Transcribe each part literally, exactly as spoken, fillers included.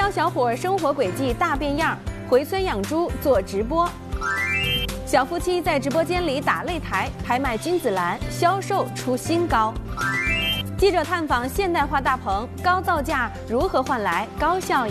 漂小伙生活轨迹大变样，回村养猪做直播。小夫妻在直播间里打擂台，拍卖君子兰，销售出新高。记者探访现代化大棚，高造价如何换来高效益？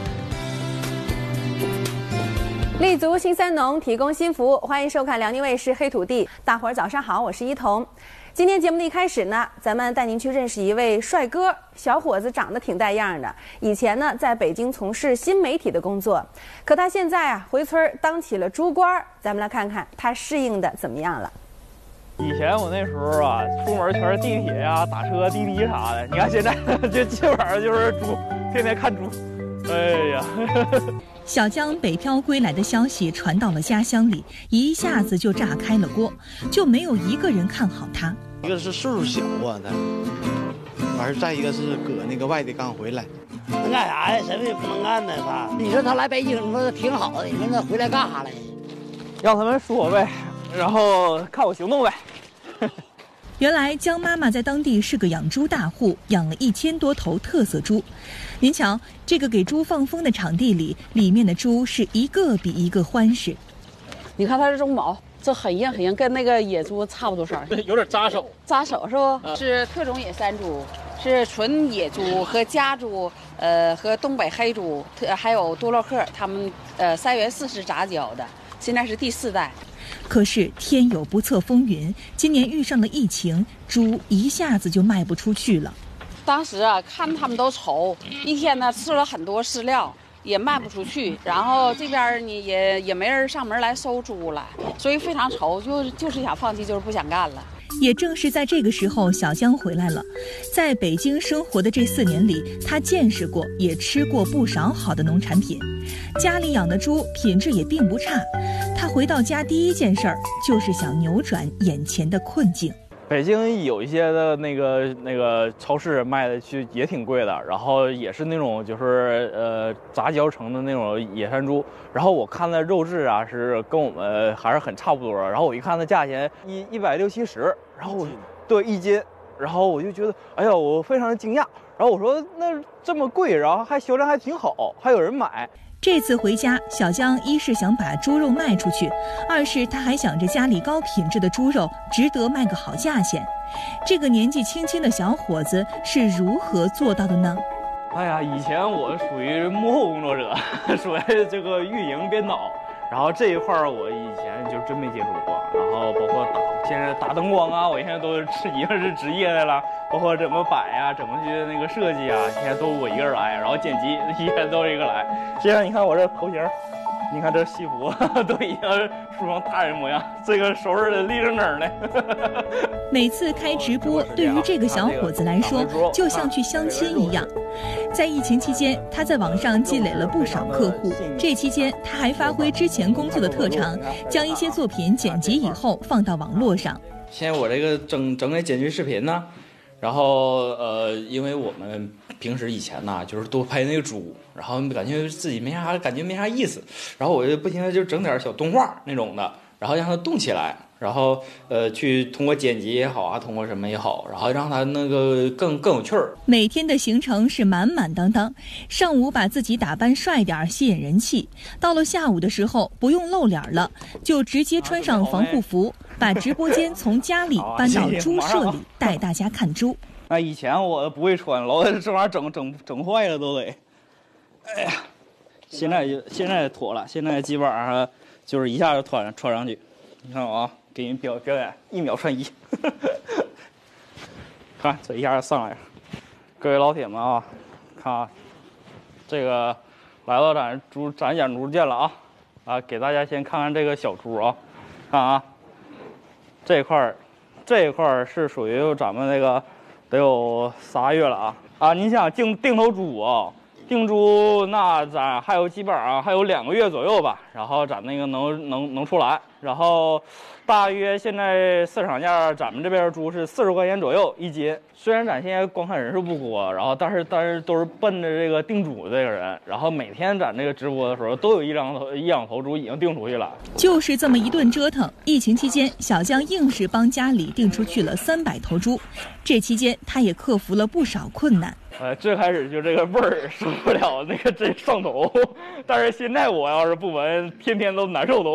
立足新三农，提供新服务，欢迎收看辽宁卫视《黑土地》。大伙儿早上好，我是一彤。今天节目的一开始呢，咱们带您去认识一位帅哥。小伙子长得挺带样的，以前呢在北京从事新媒体的工作，可他现在啊回村当起了猪官。咱们来看看他适应的怎么样了。 以前我那时候啊，出门全是地铁呀、打车、滴滴啥的。你看现在就基本上就是猪，天天看猪。哎呀！ 小江北漂归来的消息传到了家乡里，一下子就炸开了锅，就没有一个人看好他。 一个是岁数小啊，他，完事再一个是搁那个外地刚回来。 能干啥呀？什么也不能干的吧？你说他来北京，你说挺好的，你说那回来干啥来？ 让他们说呗，然后看我行动呗。 原来江妈妈在当地是个养猪大户，养了一千多头特色猪。您瞧，这个给猪放风的场地里，里面的猪是一个比一个欢实。 你看它这绒毛，这很硬很硬，跟那个野猪差不多色儿， 有点扎手。 扎手是不？嗯、是特种野山猪，是纯野猪和家猪，呃，和东北黑猪，特还有多洛克，他们呃三元四世杂交的，现在是第四代。 可是天有不测风云，今年遇上了疫情，猪一下子就卖不出去了。 当时啊，看他们都愁，一天呢吃了很多饲料，也卖不出去，然后这边呢也也没人上门来收猪了，所以非常愁，就就是想放弃，就是不想干了。 也正是在这个时候，小江回来了。在北京生活的这四年里，他见识过，也吃过不少好的农产品。家里养的猪品质也并不差。他回到家第一件事儿就是想扭转眼前的困境。 北京有一些的那个那个超市卖的去也挺贵的，然后也是那种就是呃杂交成的那种野山猪，然后我看那肉质啊是跟我们还是很差不多，然后我一看那价钱一一百六七十，然后我对一斤，然后我就觉得哎呀我非常的惊讶，然后我说那这么贵，然后还销量还挺好，还有人买。 这次回家，小江一是想把猪肉卖出去，二是他还想着家里高品质的猪肉值得卖个好价钱。这个年纪轻轻的小伙子是如何做到的呢？ 哎呀，以前我属于幕后工作者，属于这个运营编导，然后这一块我以前就真没接触过，然后包括打现在打灯光啊，我现在都是已经是职业的了，包括怎么摆啊，怎么去那个设计啊，现在都我一个人来，然后剪辑一天都是一个来。现在你看我这头型，你看这西服都已经梳成大人模样，这个收拾的立正整的。 每次开直播，对于这个小伙子来说，就像去相亲一样。在疫情期间，他在网上积累了不少客户。这期间，他还发挥之前工作的特长，将一些作品剪辑以后放到网络上。 现在我这个整整给剪辑视频呢，然后呃，因为我们平时以前呢就是多拍那个猪，然后感觉自己没啥感觉没啥意思，然后我就不停的就整点小动画那种的，然后让它动起来，然后呃去通过剪辑也好啊，通过什么也好，然后让它那个更更有趣儿。 每天的行程是满满当当，上午把自己打扮帅点吸引人气，到了下午的时候不用露脸了，就直接穿上防护服，把直播间从家里搬到猪舍里，带大家看猪。 那以前我不会穿，老这玩意儿整整整坏了都得。哎呀，现在就现在妥了，现在基本上就是一下就穿穿上去。你看我啊，给人表表演一秒穿衣，看这一下就上来了。各位老铁们啊，看啊，这个来到咱猪咱养猪间了啊啊，给大家先看看这个小猪啊，看啊，这一块儿这一块儿是属于咱们那个。得有仨月了啊啊！你想定定头猪啊，定猪那咱还有基本上还有两个月左右吧，然后咱那个能能能出来，然后大约现在市场价咱们这边猪是四十块钱左右一斤。虽然咱现在观看人数不多，然后但是但是都是奔着这个定猪这个人，然后每天咱这个直播的时候都有一两头一两头猪已经定出去了。 就是这么一顿折腾，疫情期间小江硬是帮家里定出去了三百头猪。这期间他也克服了不少困难。 呃，最开始就这个味儿受不了，那个真上头。但是现在我要是不闻，天天都难受都。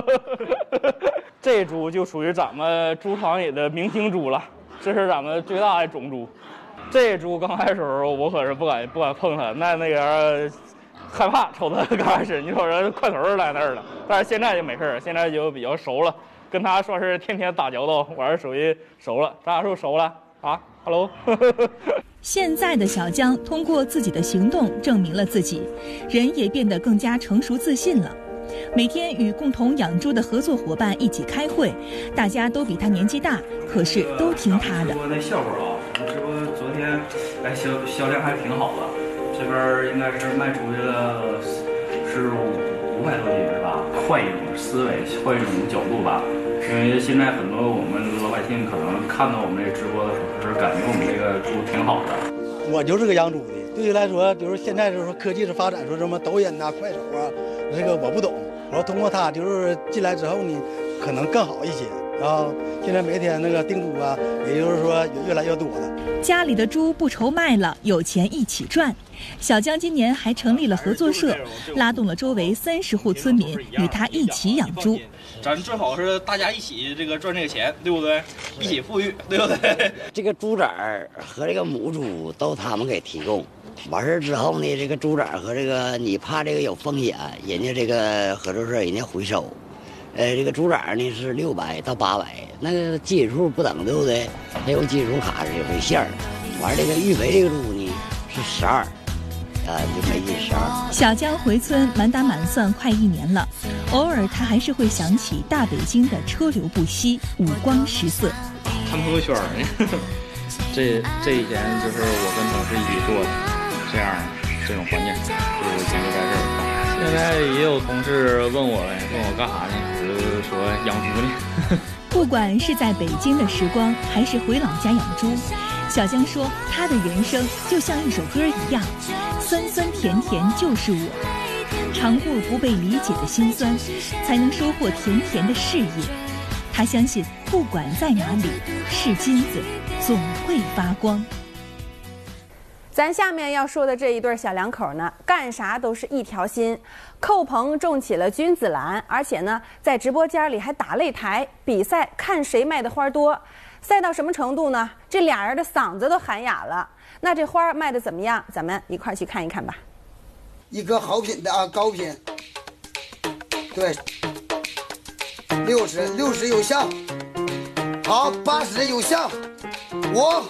这猪就属于咱们猪场里的明星猪了，这是咱们最大的种猪。这猪刚开始时候我可是不敢不敢碰它，那那个害怕瞅它刚开始，你瞅人块头在那儿了。但是现在就没事，现在就比较熟了，跟它算是天天打交道，我是属于熟了。咱俩是不是熟了啊 ？Hello。 现在的小江通过自己的行动证明了自己，人也变得更加成熟自信了。每天与共同养猪的合作伙伴一起开会，大家都比他年纪大，可是都听他的。 直播那效果啊，我们直播昨天哎销销量还挺好的，这边应该是卖出去了是五百多斤是吧？换一种思维，换一种角度吧。因为现在很多我们老百姓可能看到我们这直播的时候，是感觉我们这个猪挺好的。 我就是个养猪的，对于来说，比如现在就是说科技的发展，说什么抖音呐、快手啊，这个我不懂。然后通过它，就是进来之后呢，可能更好一些。然后现在每天那个订猪啊，也就是说也越来越多了。 家里的猪不愁卖了，有钱一起赚。小江今年还成立了合作社，拉动了周围三十户村民与他一起养猪。 咱最好是大家一起这个赚这个钱，对不对？一起富裕，对不对？ 这个猪崽儿和这个母猪都他们给提供。完事儿之后呢，这个猪崽儿和这个你怕这个有风险，人家这个合作社人家回收。呃，这个猪崽儿呢是六百到八百，那个基础不等，对不对？它有基础卡是有这线儿。完这个育肥这个猪呢是十二，啊，就每斤十二。 小江回村满打满算快一年了，偶尔他还是会想起大北京的车流不息、五光十色。 看朋友圈呢，这这一天就是我跟同事一起做的，这样这种环境，就是咱就在这儿干。现在也有同事问我问我干啥呢？我就说养猪呢。 不管是在北京的时光，还是回老家养猪，小江说他的人生就像一首歌一样，酸酸甜甜就是我，尝过不被理解的辛酸，才能收获甜甜的事业。他相信不管在哪里，是金子总会发光。 咱下面要说的这一对小两口呢，干啥都是一条心。寇鹏种起了君子兰，而且呢，在直播间里还打擂台比赛，看谁卖的花多。赛到什么程度呢？这俩人的嗓子都喊哑了。那这花卖的怎么样？咱们一块儿去看一看吧。 一个好品的啊，高品，对，六十六十有效，好，八十有效，五。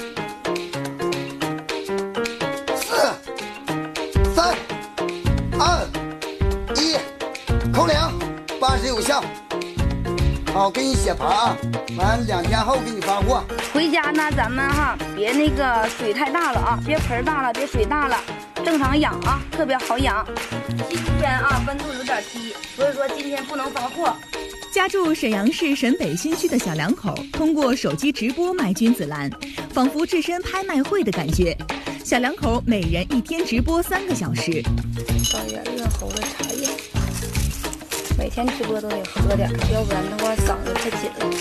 三、二、一，扣零，八十有效。好，给你写牌啊，完两天后给你发货。 回家呢，咱们哈别那个水太大了啊，别盆大了，别水大了，正常养啊，特别好养。今天啊温度有点低，所以说今天不能发货。 家住沈阳市沈北新区的小两口通过手机直播卖君子兰，仿佛置身拍卖会的感觉。小两口每人一天直播三个小时。 高原润喉的茶叶，每天直播都得喝点，要不然的话嗓子太紧了。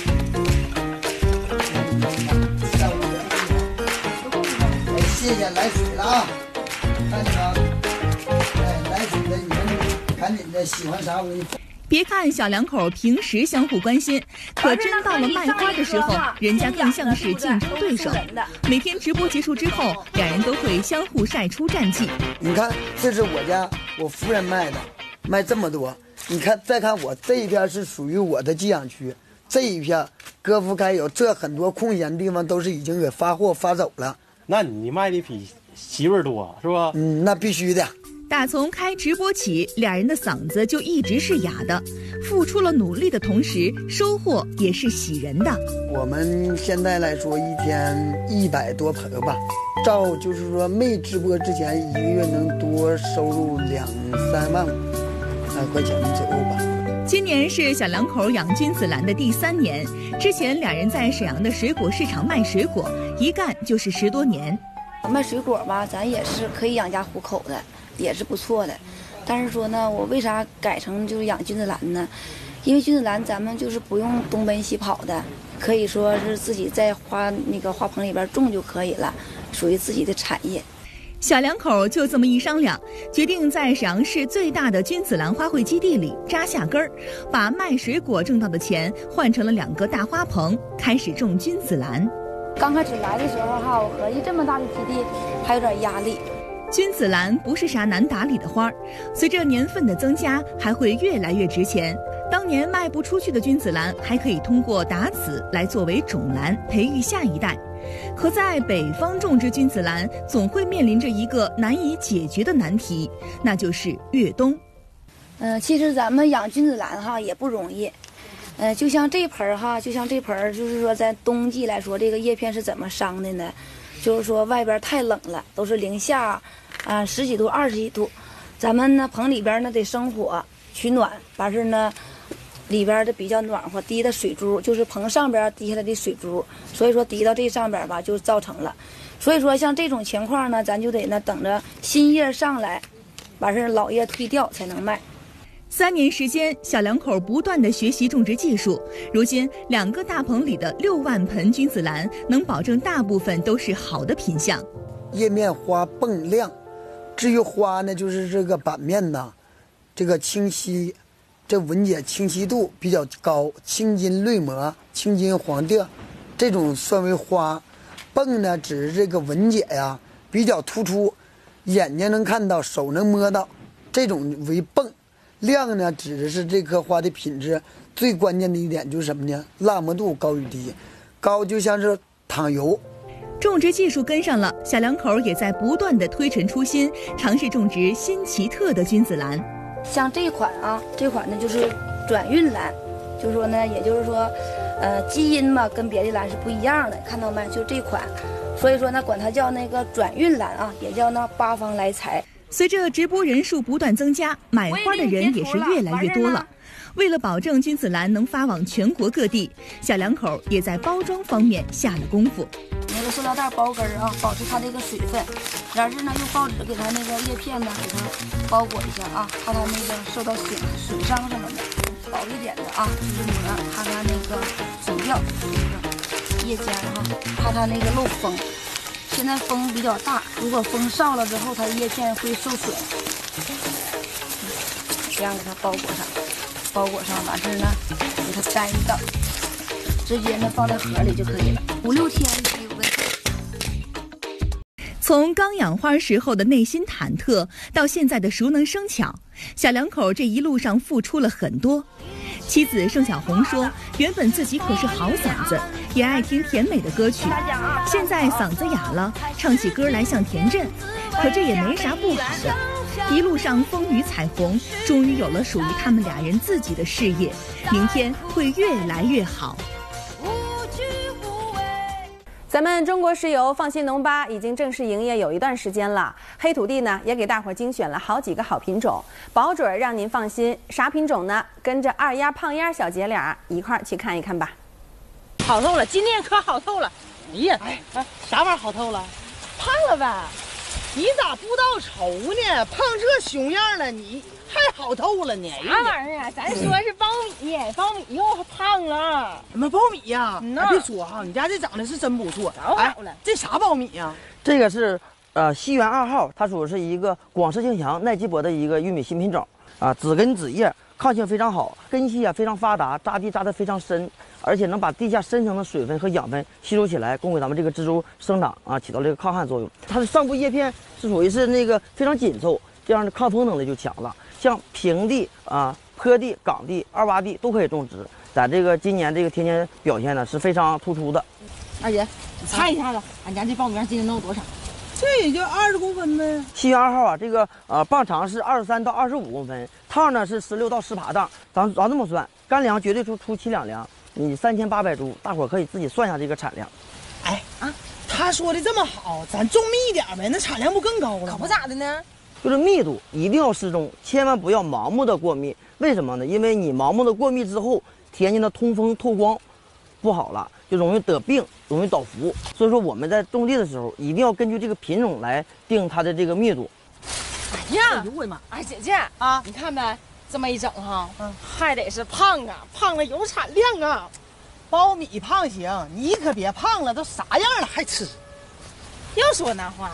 哎，谢谢来水了啊！看见没？哎，来水的你们赶紧的，喜欢啥我给你。 别看小两口平时相互关心，可真到了卖花的时候，人家更像是竞争对手。每天直播结束之后，两人都会相互晒出战绩。 你看，这是我家我夫人卖的，卖这么多。你看，再看我这一片是属于我的寄养区，这一片割敷开有，这很多空闲地方都是已经给发货发走了。 那你卖的比媳妇儿多是吧？ 嗯，那必须的。 打从开直播起，俩人的嗓子就一直是哑的。付出了努力的同时，收获也是喜人的。 我们现在来说，一天一百多盆吧，照就是说没直播之前，一个月能多收入两三万呃块钱左右吧。 今年是小两口养君子兰的第三年，之前两人在沈阳的水果市场卖水果，一干就是十多年。 卖水果吧，咱也是可以养家糊口的。也是不错的，但是说呢，我为啥改成就是养君子兰呢？因为君子兰咱们就是不用东奔西跑的，可以说是自己在花那个花棚里边种就可以了。 属于自己的产业。 小两口就这么一商量，决定在沈阳市最大的君子兰花卉基地里扎下根儿，把卖水果挣到的钱换成了两个大花棚，开始种君子兰。 刚开始来的时候哈，我合计这么大的基地还有点压力。 君子兰不是啥难打理的花儿，随着年份的增加，还会越来越值钱。当年卖不出去的君子兰，还可以通过打籽来作为种兰，培育下一代。可在北方种植君子兰，总会面临着一个难以解决的难题，那就是越冬。 嗯、呃，其实咱们养君子兰哈也不容易。呃，就像这盆儿哈，就像这盆儿，就是说在冬季来说，这个叶片是怎么伤的呢？就是说外边太冷了，都是零下啊、呃、十几度、二十几度，咱们呢棚里边呢得生火取暖，完事呢里边的比较暖和，滴的水珠就是棚上边滴下来的水珠，所以说滴到这上边吧就造成了。所以说像这种情况呢，咱就得呢等着新叶上来，完事老叶退掉才能卖。 三年时间，小两口不断地学习种植技术。如今，两个大棚里的六万盆君子兰能保证大部分都是好的品相。 叶面花迸亮，至于花呢，就是这个版面呢，这个清晰，这纹解清晰度比较高，青金绿膜、青金黄靛，这种算为花。迸呢，只是这个纹解呀比较突出，眼睛能看到，手能摸到，这种为迸。亮呢，指的是这棵花的品质。最关键的一点就是什么呢？蜡膜度高与低，高就像是淌油。 种植技术跟上了，小两口也在不断的推陈出新，尝试种植新奇特的君子兰。 像这款啊，这款呢就是转运兰，就是说呢，也就是说，呃，基因嘛跟别的兰是不一样的，看到没？就这款，所以说呢，管它叫那个转运兰啊，也叫那八方来财。 随着直播人数不断增加，买花的人也是越来越多了。为了保证君子兰能发往全国各地，小两口也在包装方面下了功夫。 那个塑料袋包根啊，保持它这个水分，然后呢用报纸给它那个叶片呢给它包裹一下啊，怕它那个受到损损伤什么的。薄一点的啊，就是膜，怕它那个损掉这个叶尖哈，怕它那个漏风。现在风比较大，如果风少了之后，它的叶片会受损。这样给它包裹上，包裹上完事呢，给它干一道，直接呢放在盒里就可以了，五六天没有问题。 从刚养花时候的内心忐忑，到现在的熟能生巧，小两口这一路上付出了很多。妻子盛小红说，原本自己可是好嗓子，也爱听甜美的歌曲，现在嗓子哑了，唱起歌来像田震，可这也没啥不好的。一路上风雨彩虹，终于有了属于他们俩人自己的事业，明天会越来越好。 咱们中国石油放心农吧已经正式营业有一段时间了，黑土地呢也给大伙儿精选了好几个好品种，保准让您放心。啥品种呢？跟着二丫、胖丫小姐俩一块儿去看一看吧。 好透了，今天可好透了。哎呀，哎哎，啥玩意儿好透了？胖了呗？你咋不知道愁呢？胖这熊样了，你还好透了呢？ 啥玩意儿啊？咱说是苞米，苞米又胖了。 什么苞米呀？嗯、别说哈，你家这长得是真不错。 老好了、 哎，这啥苞米呀？ 这个是呃西元二号，它属于是一个广式性强、耐积薄的一个玉米新品种啊，子根子叶抗性非常好，根系啊非常发达，扎地扎得非常深，而且能把地下深层的水分和养分吸收起来，供给咱们这个植株生长啊，起到这个抗旱作用。它的上部叶片是属于是那个非常紧凑，这样的抗风能力就强了。像平地啊、坡地、岗地、二洼地都可以种植，在这个今年这个天天表现呢是非常突出的。 二姐，你猜一下子，俺家这苞米秧今年能有多少？ 这也就二十公分呗。 西元二号啊，这个呃棒长是二十三到二十五公分，趟呢是十六到十八趟。咱咱这么算，干粮绝对出出七两粮，你三千八百株，大伙儿可以自己算一下这个产量。 哎啊，他说的这么好，咱种密一点呗，那产量不更高了？ 可不咋的呢。 就是密度一定要适中，千万不要盲目的过密。为什么呢？因为你盲目的过密之后，田间的通风透光不好了，就容易得病，容易倒伏。所以说我们在种地的时候，一定要根据这个品种来定它的这个密度。 哎呀，哎呦我的妈！哎姐姐啊，你看呗，这么一整哈，嗯，还得是胖啊，胖了有产量啊。 苞米胖行，你可别胖了，都啥样了还吃？ 又说那话了。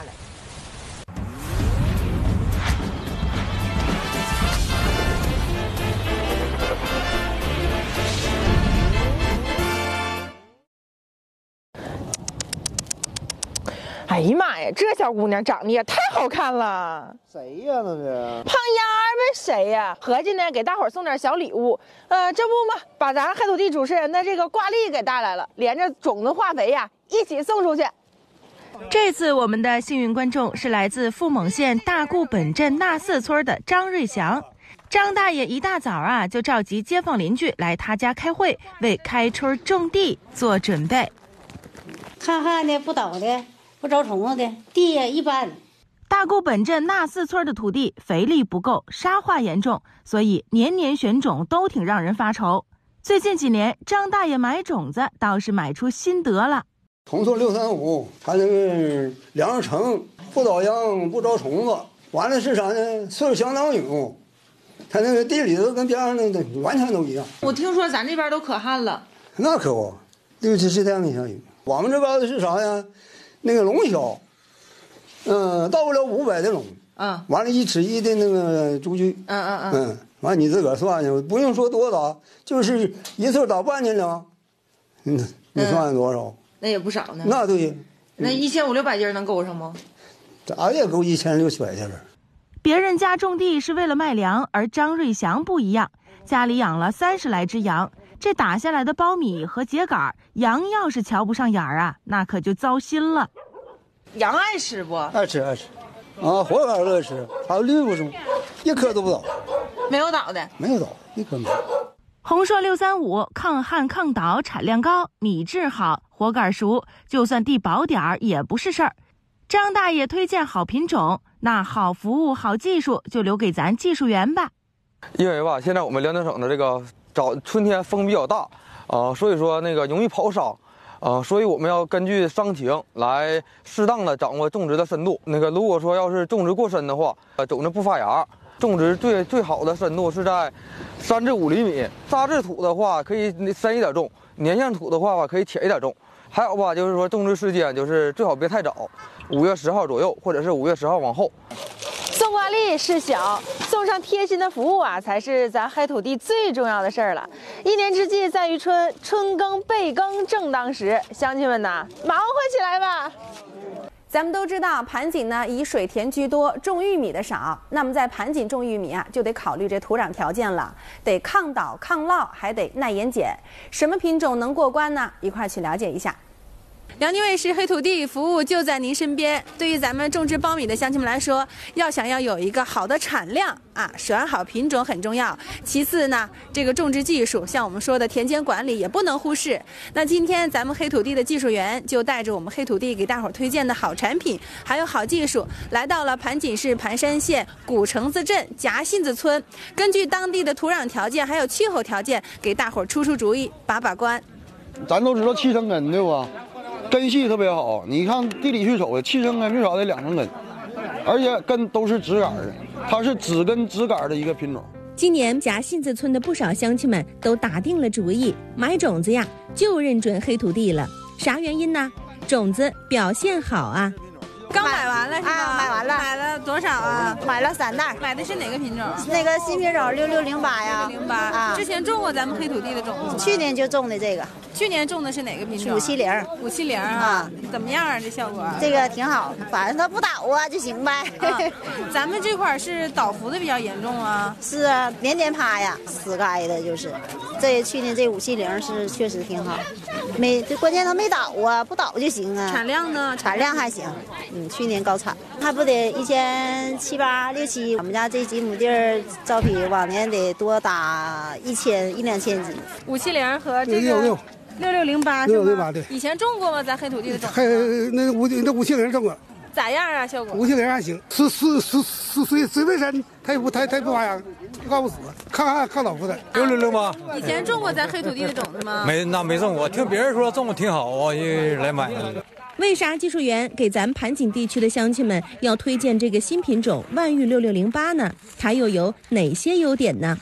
哎呀妈呀，这小姑娘长得也太好看了！ 谁呀？那是胖丫儿呗？谁呀？合计呢，给大伙儿送点小礼物。呃，这不嘛，把咱黑土地主持人的这个挂历给带来了，连着种子、化肥呀，一起送出去。 这次我们的幸运观众是来自富蒙县大固本镇纳四村的张瑞祥。张大爷一大早啊，就召集街坊邻居来他家开会，为开春种地做准备。 看旱的，不倒的。不招虫子的地呀，一般。 大固本镇纳四村的土地肥力不够，沙化严重，所以年年选种都挺让人发愁。最近几年，张大爷买种子倒是买出心得了。 红色六三五，它那个两成，不倒秧，不招虫子。完了是啥呢？岁数相当有，它那个地里头跟边上那个完全都一样。 我听说咱这边都可旱了， 那可不，六七十天没下雨。我们这边的是啥呀？那个龙小，嗯，到不了五百的龙， 嗯， 完了，一尺一的那个猪具， 嗯嗯嗯， 嗯，完你自个儿算去，不用说多打，就是一次打半斤两，嗯，你算多少？ 嗯、那也不少呢。 那对， 那一千五六百斤能够上吗？ 咋也够一千六七百斤。 别人家种地是为了卖粮，而张瑞祥不一样，家里养了三十来只羊。这打下来的苞米和秸秆，羊要是瞧不上眼儿啊，那可就糟心了。 羊爱吃不？ 爱吃爱吃，啊，活秆乐吃，还有绿不中，一颗都不倒， 没有倒的， 没有倒，一颗没有。 红硕六三五抗旱抗倒，产量高，米质好，活秆熟，就算地薄点儿也不是事儿。张大爷推荐好品种，那好服务好技术就留给咱技术员吧。 因为吧，现在我们辽宁省的这个早春天风比较大，啊、呃，所以说那个容易跑伤，啊、呃，所以我们要根据伤情来适当的掌握种植的深度。那个如果说要是种植过深的话，呃，种子不发芽。种植最最好的深度是在三至五厘米，沙质土的话可以深一点种，粘性土的话吧可以浅一点种。还有吧，就是说种植时间就是最好别太早，五月十号左右，或者是五月十号往后。 送挂历是小，送上贴心的服务啊，才是咱黑土地最重要的事儿了。一年之计在于春，春耕备耕正当时，乡亲们呐，忙活起来吧！ 咱们都知道，盘锦呢以水田居多，种玉米的少。那么在盘锦种玉米啊，就得考虑这土壤条件了，得抗倒、抗涝，还得耐盐碱。什么品种能过关呢？一块儿去了解一下。辽宁卫视黑土地服务就在您身边。对于咱们种植苞米的乡亲们来说，要想要有一个好的产量啊，选好品种很重要。其次呢，这个种植技术，像我们说的田间管理也不能忽视。那今天咱们黑土地的技术员就带着我们黑土地给大伙儿推荐的好产品，还有好技术，来到了盘锦市盘山县古城子镇夹信子村，根据当地的土壤条件还有气候条件，给大伙儿出出主意，把把关。 咱都知道气生根对吧？根系特别好，你看地里去瞅，气生根最少得两成根，而且根都是直杆的，它是只根直杆的一个品种。 今年夹信子村的不少乡亲们都打定了主意，买种子呀就认准黑土地了。啥原因呢？种子表现好啊。 刚买完了是吧？ 啊，买完了。 买了多少啊？ 买了三袋。 买的是哪个品种？ 那个新品种六六零八呀。 六零八啊。之前种过咱们黑土地的种子吗？ 去年就种的这个。 去年种的是哪个品种？ 五七零。 五七零啊，怎么样啊？这效果？ 这个挺好，反正它不倒啊就行呗。 啊、咱们这块儿是倒伏的比较严重啊。 是啊，年年趴呀，死该的就是。这去年这五七零是确实挺好，没这关键它没倒啊，不倒就行啊。 产量呢？ 产量还行，嗯，去年高产，还不得一千七八六七。我们家这几亩地儿招坯往年得多打一千一两千斤。 五七零和这个六六六六零八六六零八对。 以前种过吗？咱黑土地的种子？ 还那五那五七零种过。 咋样啊？效果？ 五七零还行，是是是是水水位深，它也不它它不发芽，不告不死，抗旱抗倒伏的。 六六零八。 以前种过咱黑土地的种子吗？ 没，那没种过，听别人说种的挺好，我就来买了。 为啥技术员给咱盘锦地区的乡亲们要推荐这个新品种万玉六六零八呢？它又有哪些优点呢？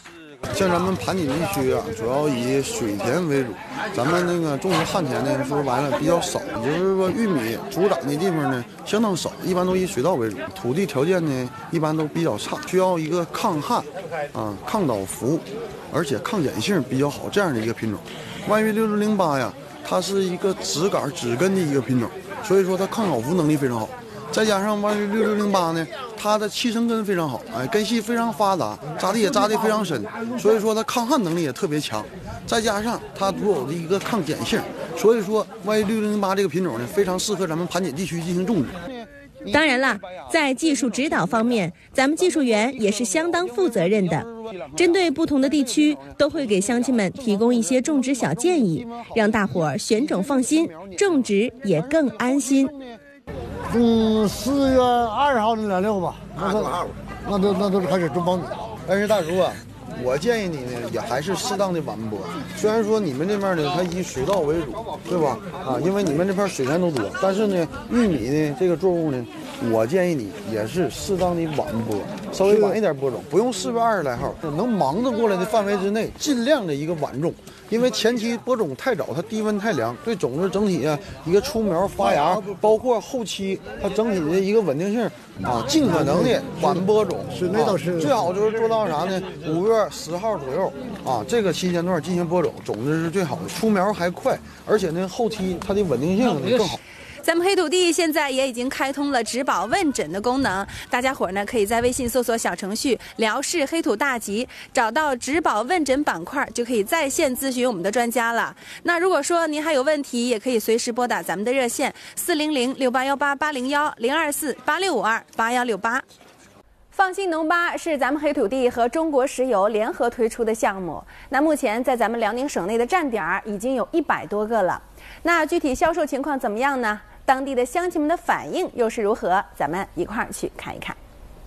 像咱们盘锦地区啊，主要以水田为主，咱们那个种植旱田呢，说白了比较少，也就是说玉米主长的地方呢相当少，一般都以水稻为主。土地条件呢一般都比较差，需要一个抗旱啊、抗倒伏，而且抗碱性比较好这样的一个品种。万玉六六零八呀，它是一个直杆直根的一个品种，所以说它抗倒伏能力非常好。再加上万玉六六零八呢，它的气生根非常好，哎，根系非常发达，扎地也扎得非常深，所以说它抗旱能力也特别强。再加上它独有的一个抗碱性，所以说万玉六六零八这个品种呢，非常适合咱们盘锦地区进行种植。 当然了，在技术指导方面，咱们技术员也是相当负责任的。针对不同的地区，都会给乡亲们提供一些种植小建议，让大伙儿选种放心，种植也更安心。 从四月二号那两六吧，那都那都那都是开始种苞米。 但是大叔啊，我建议你呢，也还是适当的晚播。虽然说你们这边呢，它以水稻为主，对吧？啊，因为你们这片水田都多，但是呢，玉米呢这个作物呢，我建议你也是适当的晚播，稍微晚一点播种，不用四月二十来号，能忙得过来的范围之内，尽量的一个晚种。因为前期播种太早，它低温太凉，对种子整体啊一个出苗发芽，包括后期它整体的一个稳定性啊，尽可能的晚播种， 是那倒是最好就是做到啥呢？五月十号左右啊，这个期间段进行播种，种子是最好的，出苗还快，而且呢后期它的稳定性更好。 咱们黑土地现在也已经开通了植保问诊的功能，大家伙儿呢可以在微信搜索小程序“辽视黑土大吉”，找到植保问诊板块，就可以在线咨询我们的专家了。那如果说您还有问题，也可以随时拨打咱们的热线四零零六八幺八八零幺零二四八六五二八幺六八。放心农巴是咱们黑土地和中国石油联合推出的项目，那目前在咱们辽宁省内的站点已经有一百多个了。那具体销售情况怎么样呢？当地的乡亲们的反应又是如何？咱们一块儿去看一看。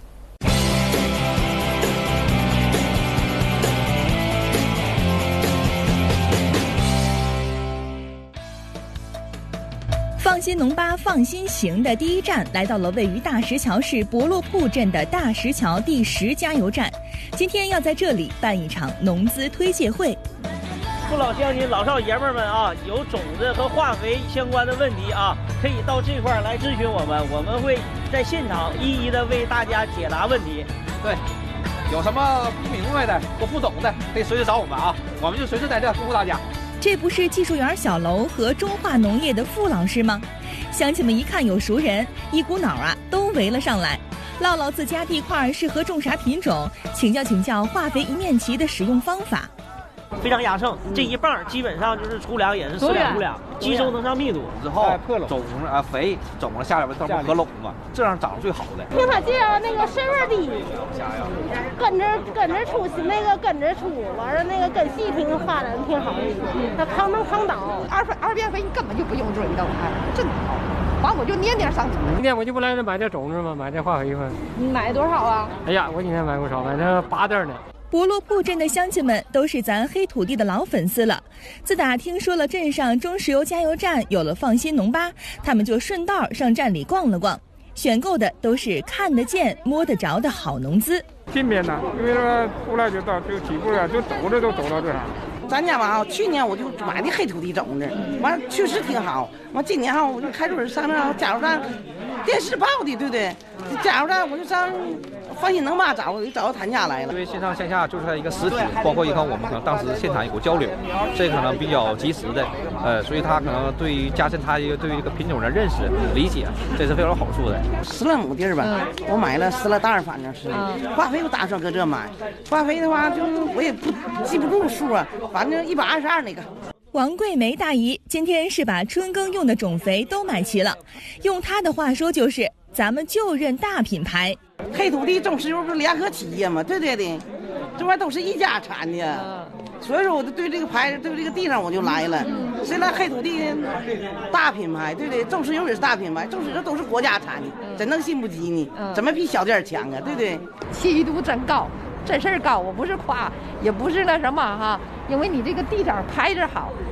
放心农巴放心行的第一站来到了位于大石桥市博洛铺镇的大石桥第十加油站，今天要在这里办一场农资推介会。 父老乡亲、老少爷们们啊，有种子和化肥相关的问题啊，可以到这块来咨询我们，我们会在现场一一的为大家解答问题。 对，有什么不明白的、我不懂的，可以随时找我们啊，我们就随时在这服务大家。 这不是技术员小楼和中化农业的傅老师吗？乡亲们一看有熟人，一股脑啊都围了上来，唠唠自家地块适合种啥品种，请教请教化肥一面旗的使用方法。 非常压秤，这一磅基本上就是粗粮也是四两五两，吸收能上密度之后， 种啊肥种了下来它不合拢嘛，这样长最好的。 听他介绍那个身味低，跟着跟着出那个跟着出，完了那个根系挺发展挺好的，它抗能抗倒。 二肥二变肥你根本就不用追的，哎，真好。完我就年年上土。 今天我就不来这买点种子嘛，买点化肥嘛。 你买多少啊？ 哎呀，我今天买不少，买这八袋呢。 博洛铺镇的乡亲们都是咱黑土地的老粉丝了。自打听说了镇上中石油加油站有了放心农巴，他们就顺道上站里逛了逛，选购的都是看得见、摸得着的好农资。 近边呢，因为说出来就到就起步了，就走着都走到这儿。 咱家吧，去年我就买的黑土地种子，完确实挺好。完今年哈，我就开春上那加油站，电视报的，对不对？加油站我就上放心农巴找，我就找到他家来了。 因为线上线下就是它一个实体，包括以后我们可能当时现场有交流，这可能比较及时的，呃，所以他可能对于加深他一个对于这个品种的认识理解，这是非常有好处的。 十来亩地儿吧，我买了十来袋，反正是。化肥我打算搁这买，化肥的话就我也不记不住数啊。反正一百二十二那个。 王桂梅大姨今天是把春耕用的种肥都买齐了，用她的话说就是咱们就认大品牌。 黑土地种石油不是联合企业嘛，对对的，这玩意都是一家产的，所以说我就对这个牌对这个地上我就来了。谁来黑土地大品牌，对不对？种石油也是大品牌，种石油都是国家产的，怎能信不及呢？怎么比小店强啊？对不对？ 信誉度真高。真事儿高，我不是夸，也不是那什么哈，因为你这个地长排着好，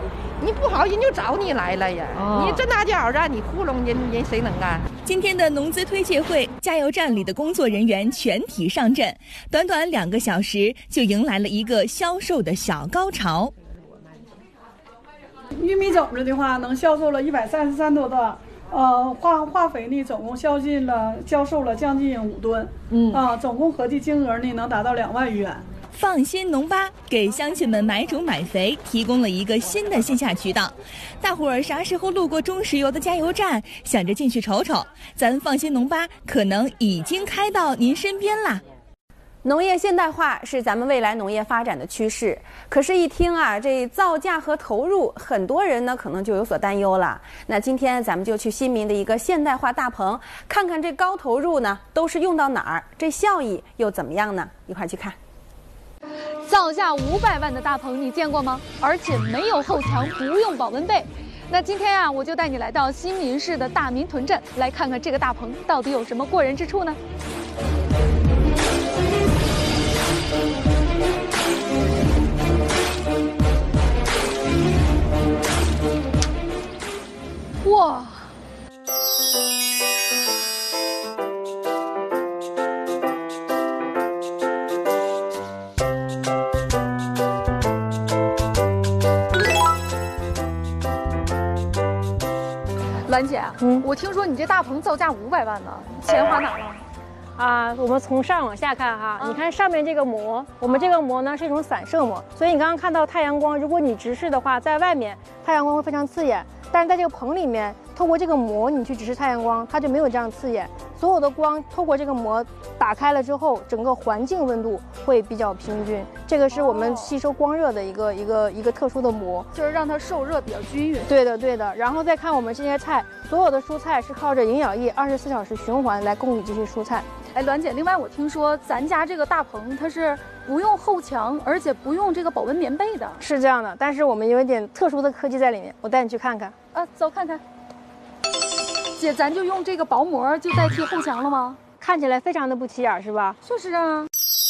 你不好，人就找你来了呀。哦、你这大脚让你糊弄人，人谁能干？ 今天的农资推介会，加油站里的工作人员全体上阵，短短两个小时就迎来了一个销售的小高潮。 玉米种子的话，能销售了一百三十三多担。呃，化化肥呢，总共销进了销售了将近五吨，嗯啊，总共合计金额呢能达到两万余元。 放心农巴给乡亲们买种买肥提供了一个新的线下渠道。大伙儿啥时候路过中石油的加油站，想着进去瞅瞅，咱放心农巴可能已经开到您身边啦。 农业现代化是咱们未来农业发展的趋势，可是，一听啊，这造价和投入，很多人呢可能就有所担忧了。那今天咱们就去新民的一个现代化大棚，看看这高投入呢都是用到哪儿，这效益又怎么样呢？一块去看。 造价五百万的大棚你见过吗？而且没有后墙，不用保温被。那今天啊，我就带你来到新民市的大民屯镇，来看看这个大棚到底有什么过人之处呢？哇！兰姐，嗯，我听说你这大棚造价五百万呢，钱花哪了？ 啊，我们从上往下看哈，啊、你看上面这个膜，我们这个膜呢是一种散射膜，所以你刚刚看到太阳光，如果你直视的话，在外面太阳光会非常刺眼，但是在这个棚里面，透过这个膜你去直视太阳光，它就没有这样刺眼，所有的光透过这个膜打开了之后，整个环境温度会比较平均，这个是我们吸收光热的一个一个一个特殊的膜， 就是让它受热比较均匀。 对的对的，然后再看我们这些菜，所有的蔬菜是靠着营养液二十四小时循环来供给这些蔬菜。 哎，栾姐，另外我听说咱家这个大棚它是不用后墙，而且不用这个保温棉被的。 是这样的，但是我们有一点特殊的科技在里面，我带你去看看。 啊，走看看。姐，咱就用这个薄膜就代替后墙了吗？ 看起来非常的不起眼，是吧？ 就是啊。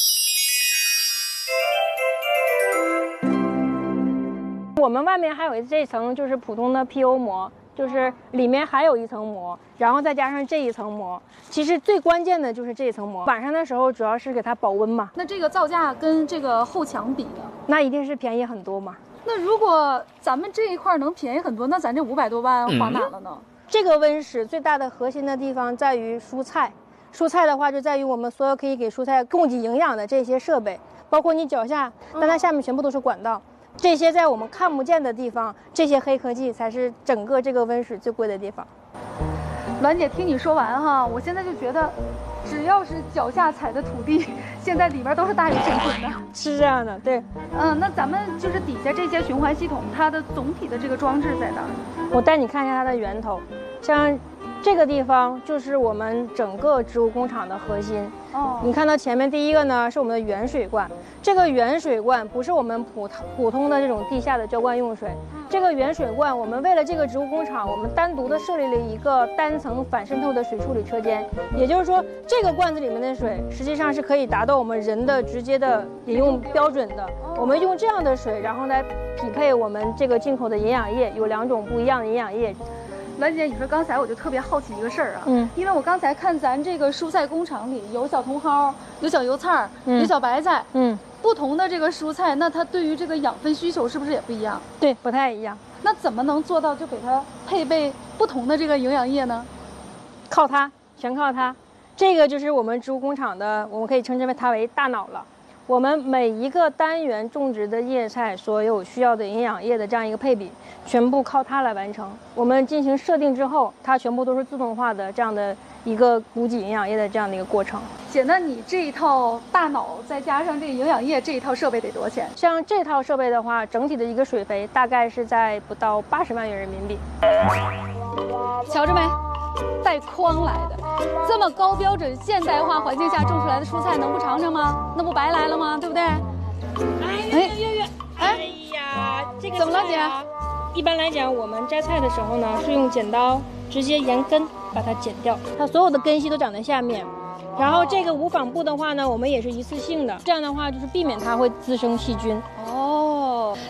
我们外面还有这层就是普通的 P O 膜。就是里面还有一层膜，然后再加上这一层膜。其实最关键的就是这一层膜。晚上的时候主要是给它保温嘛。 那这个造价跟这个后墙比呢？ 那一定是便宜很多嘛。 那如果咱们这一块能便宜很多，那咱这五百多万花哪了呢？嗯、 这个温室最大的核心的地方在于蔬菜，蔬菜的话就在于我们所有可以给蔬菜供给营养的这些设备，包括你脚下，但它下面全部都是管道。嗯，这些在我们看不见的地方，这些黑科技才是整个这个温室最贵的地方。 栾姐，听你说完哈，我现在就觉得，只要是脚下踩的土地，现在里边都是大有生存的。 是这样的，对。 嗯，那咱们就是底下这些循环系统，它的总体的这个装置在哪儿？ 我带你看一下它的源头，像这个地方就是我们整个植物工厂的核心。哦，你看到前面第一个呢是我们的原水罐，这个原水罐不是我们普普通的这种地下的浇灌用水，这个原水罐我们为了这个植物工厂，我们单独的设立了一个单层反渗透的水处理车间，也就是说这个罐子里面的水实际上是可以达到我们人的直接的饮用标准的。我们用这样的水，然后来匹配我们这个进口的营养液，有两种不一样的营养液。 栾姐，你说刚才我就特别好奇一个事儿啊，嗯，因为我刚才看咱这个蔬菜工厂里有小茼蒿，有小油菜，嗯，有小白菜，嗯，不同的这个蔬菜，那它对于这个养分需求是不是也不一样？ 对，不太一样。 那怎么能做到就给它配备不同的这个营养液呢？ 靠它，全靠它。这个就是我们植物工厂的，我们可以称之为它为大脑了。我们每一个单元种植的叶菜所有需要的营养液的这样一个配比，全部靠它来完成。我们进行设定之后，它全部都是自动化的这样的一个补给营养液的这样的一个过程。 姐，那你这一套大脑再加上这个营养液这一套设备得多少钱？ 像这套设备的话，整体的一个水肥大概是在不到八十万元人民币。 瞧着没？带筐来的，这么高标准现代化环境下种出来的蔬菜，能不尝尝吗？那不白来了吗？对不对？ 哎月月月，哎呀，这个怎么了，姐？一般来讲，我们摘菜的时候呢，是用剪刀直接沿根把它剪掉，它所有的根系都长在下面。然后这个无纺布的话呢，我们也是一次性的，这样的话就是避免它会滋生细菌。 哦，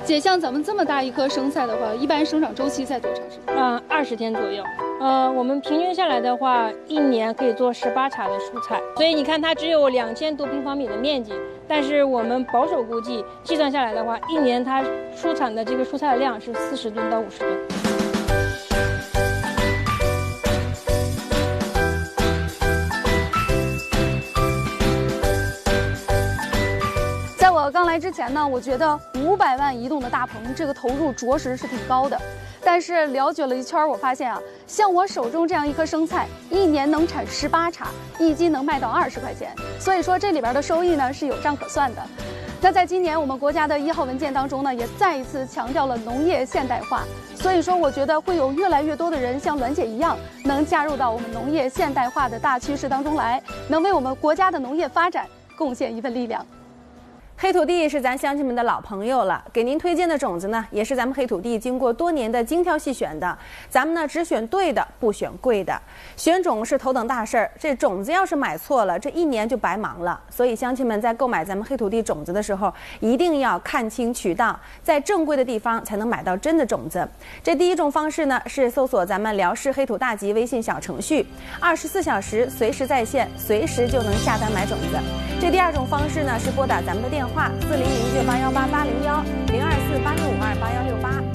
姐，像咱们这么大一棵生菜的话，一般生长周期在多长时间？ 嗯，二十天左右。呃，我们平均下来的话，一年可以做十八茬的蔬菜。所以你看，它只有两千多平方米的面积，但是我们保守估计，计算下来的话，一年它出产的这个蔬菜的量是四十吨到五十吨。 在我刚来之前呢，我觉得五百万一栋的大棚，这个投入着实是挺高的。但是了解了一圈，我发现啊，像我手中这样一颗生菜，一年能产十八茬，一斤能卖到二十块钱。所以说这里边的收益呢是有账可算的。那在今年我们国家的一号文件当中呢，也再一次强调了农业现代化。所以说，我觉得会有越来越多的人像栾姐一样，能加入到我们农业现代化的大趋势当中来，能为我们国家的农业发展贡献一份力量。 黑土地是咱乡亲们的老朋友了，给您推荐的种子呢，也是咱们黑土地经过多年的精挑细选的。咱们呢只选对的，不选贵的。选种是头等大事儿，这种子要是买错了，这一年就白忙了。所以乡亲们在购买咱们黑土地种子的时候，一定要看清渠道，在正规的地方才能买到真的种子。这第一种方式呢是搜索咱们辽视黑土大吉微信小程序，二十四小时随时在线，随时就能下单买种子。这第二种方式呢是拨打咱们的电话。电话四零零九八幺八八零幺零二四八六五二八幺六八。